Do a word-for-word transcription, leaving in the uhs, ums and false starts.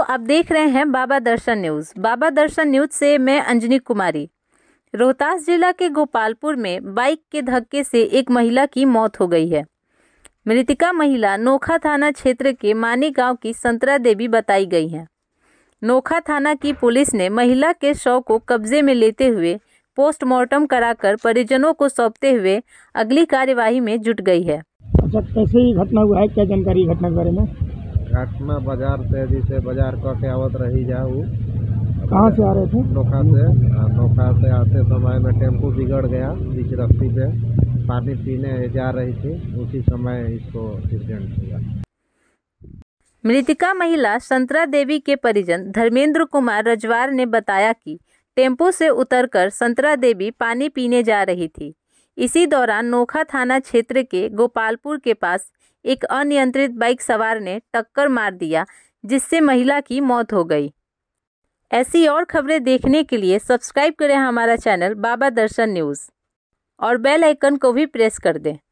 आप देख रहे हैं बाबा दर्शन न्यूज़। बाबा दर्शन न्यूज़ से मैं अंजनी कुमारी। रोहतास जिला के गोपालपुर में बाइक के धक्के से एक महिला की मौत हो गई है। मृतका महिला नोखा थाना क्षेत्र के मानी गांव की संतरा देवी बताई गई है। नोखा थाना की पुलिस ने महिला के शव को कब्जे में लेते हुए पोस्टमार्टम कराकर परिजनों को सौंपते हुए अगली कार्यवाही में जुट गई है। अच्छा, कैसे ही घटना हुआ है, क्या जानकारी घटना के बारे में? घटना बाजार से जैसे बाजार क के आवत रही जा, वो कहाँ से आ रहे थे? नोखा से नोखा से आते समय में टेम्पो बिगड़ गया बीच रास्ते पे, पानी पीने जा रही थी, उसी समय इसको एक्सीडेंट हुआ। मृतका महिला संतरा देवी के परिजन धर्मेंद्र कुमार रजवार ने बताया कि टेम्पो से उतरकर संतरा देवी पानी पीने जा रही थी। इसी दौरान नोखा थाना क्षेत्र के गोपालपुर के पास एक अनियंत्रित बाइक सवार ने टक्कर मार दिया, जिससे महिला की मौत हो गई। ऐसी और खबरें देखने के लिए सब्सक्राइब करें हमारा चैनल बाबा दर्शन न्यूज़ और बेल आइकन को भी प्रेस कर दें।